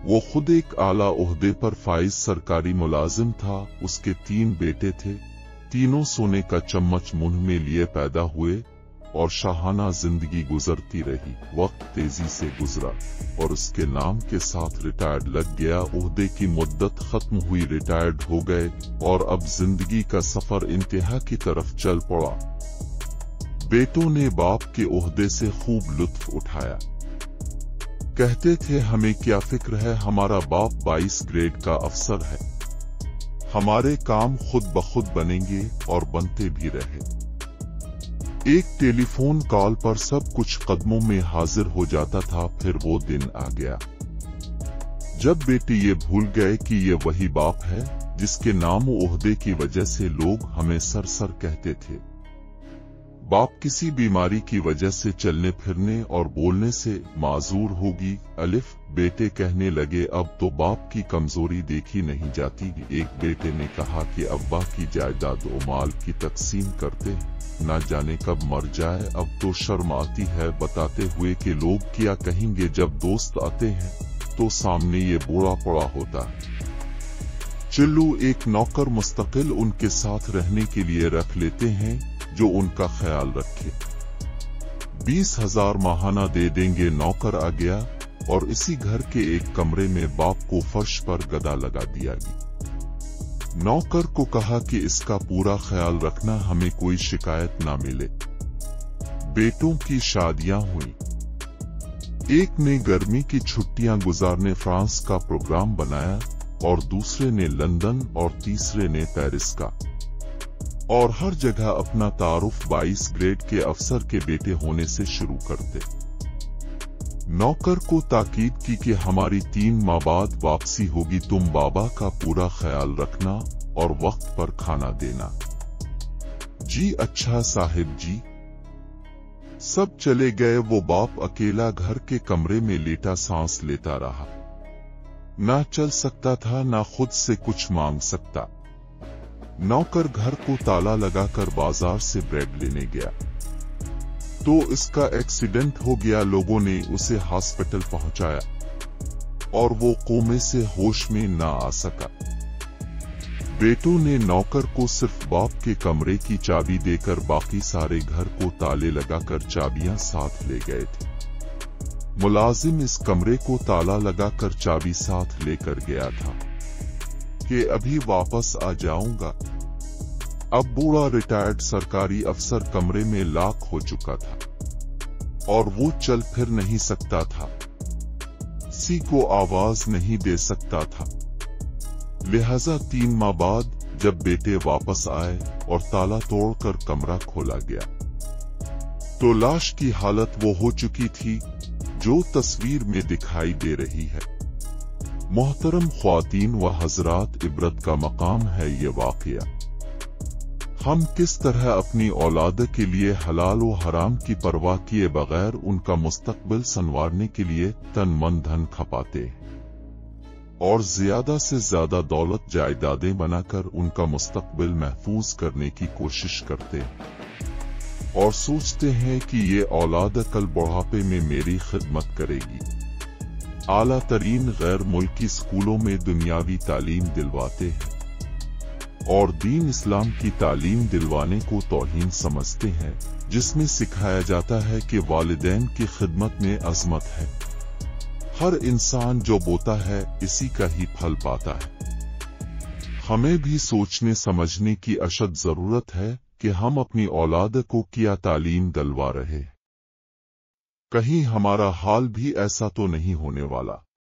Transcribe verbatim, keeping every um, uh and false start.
वो खुद एक आला ओहदे पर फाइज सरकारी मुलाजिम था। उसके तीन बेटे थे। तीनों सोने का चम्मच मुंह में लिए पैदा हुए और शाहाना जिंदगी गुजरती रही। वक्त तेजी से गुजरा और उसके नाम के साथ रिटायर्ड लग गया। ओहदे की मुद्दत खत्म हुई, रिटायर्ड हो गए और अब जिंदगी का सफर इंतहा की तरफ चल पड़ा। बेटों ने बाप के ओहदे से खूब लुत्फ उठाया। कहते थे हमें क्या फिक्र है, हमारा बाप बाईस ग्रेड का अफसर है, हमारे काम खुद ब खुद बनेंगे और बनते भी रहे। एक टेलीफोन कॉल पर सब कुछ कदमों में हाजिर हो जाता था। फिर वो दिन आ गया जब बेटे ये भूल गए कि ये वही बाप है जिसके नाम ओहदे की वजह से लोग हमें सर सर कहते थे। बाप किसी बीमारी की वजह से चलने फिरने और बोलने से माजूर होगी। अलिफ बेटे कहने लगे अब तो बाप की कमजोरी देखी नहीं जाती। एक बेटे ने कहा कि अब्बा की जायदाद और माल की तकसीम करते, ना जाने कब मर जाए। अब तो शर्म आती है बताते हुए कि लोग क्या कहेंगे। जब दोस्त आते हैं तो सामने ये बूढ़ा पड़ा होता है। चिल्लू एक नौकर मुस्तकिल उनके साथ रहने के लिए रख लेते हैं जो उनका ख्याल रखे। बीस हजार माहाना दे देंगे। नौकर आ गया और इसी घर के एक कमरे में बाप को फर्श पर गदा लगा दिया गया। नौकर को कहा कि इसका पूरा ख्याल रखना, हमें कोई शिकायत ना मिले। बेटों की शादियां हुई। एक ने गर्मी की छुट्टियां गुजारने फ्रांस का प्रोग्राम बनाया और दूसरे ने लंदन और तीसरे ने पेरिस का। और हर जगह अपना तारुफ बाईस ग्रेड के अफसर के बेटे होने से शुरू करते। नौकर को ताकीद की कि हमारी तीन माह बाद वापसी होगी, तुम बाबा का पूरा ख्याल रखना और वक्त पर खाना देना। जी अच्छा साहिब जी। सब चले गए। वो बाप अकेला घर के कमरे में लेटा सांस लेता रहा। ना चल सकता था, ना खुद से कुछ मांग सकता। नौकर घर को ताला लगाकर बाजार से ब्रेड लेने गया तो इसका एक्सीडेंट हो गया। लोगों ने उसे हॉस्पिटल पहुंचाया और वो कोमे से होश में ना आ सका। बेटों ने नौकर को सिर्फ बाप के कमरे की चाबी देकर बाकी सारे घर को ताले लगाकर चाबियां साथ ले गए थे। मुलाजिम इस कमरे को ताला लगाकर चाबी साथ लेकर गया था कि अभी वापस आ जाऊंगा। अब बूढ़ा रिटायर्ड सरकारी अफसर कमरे में लाक हो चुका था और वो चल फिर नहीं सकता था, किसी को आवाज नहीं दे सकता था। लिहाजा तीन माह बाद जब बेटे वापस आए और ताला तोड़कर कमरा खोला गया तो लाश की हालत वो हो चुकी थी जो तस्वीर में दिखाई दे रही है। मोहतरम ख्वातीन व हजरात, इबरत का मकाम है ये वाकया। हम किस तरह अपनी औलाद के लिए हलाल व हराम की परवाह किए बगैर उनका मुस्तकबिल संवारने के लिए तन मन धन खपाते और ज्यादा से ज्यादा दौलत जायदादें बनाकर उनका मुस्तकबिल महफूज करने की कोशिश करते और सोचते हैं कि ये औलाद कल बुढ़ापे में मेरी खिदमत करेगी। आला तरीन गैर मुल्की स्कूलों में दुनियावी तालीम दिलवाते हैं और दीन इस्लाम की तालीम दिलवाने को तौहीन समझते हैं, जिसमें सिखाया जाता है कि वालिदैन की खिदमत में अजमत है। हर इंसान जो बोता है इसी का ही फल पाता है। हमें भी सोचने समझने की अशद जरूरत है कि हम अपनी औलाद को क्या तालीम दिलवा रहे हैं। कहीं हमारा हाल भी ऐसा तो नहीं होने वाला।